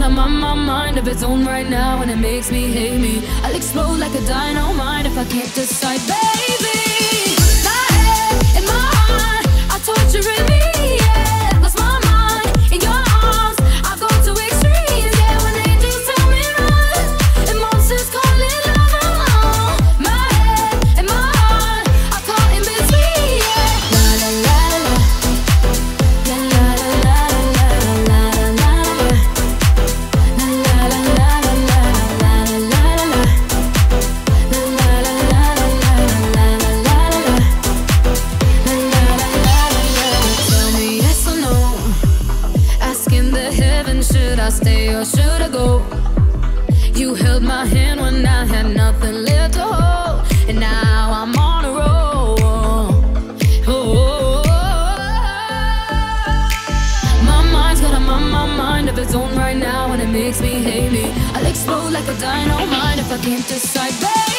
a mind of its own right now, and it makes me hate me. I'll explode like a dynamite if I can't decide, baby. My head and my heart are torturing me, yeah. Lost my mind in your arms, I go to extremes, yeah. When angels tell me run, and monsters call it love. My head and my heart are caught in between, yeah. La la la la, la la la la la la la la. Should I stay or should I go? You held my hand when I had nothing left to hold, and now I'm on a roll. Oh, my mind's got a mind of its own right now, and it makes me hate me. I'll explode like a dynamite if I can't decide, babe.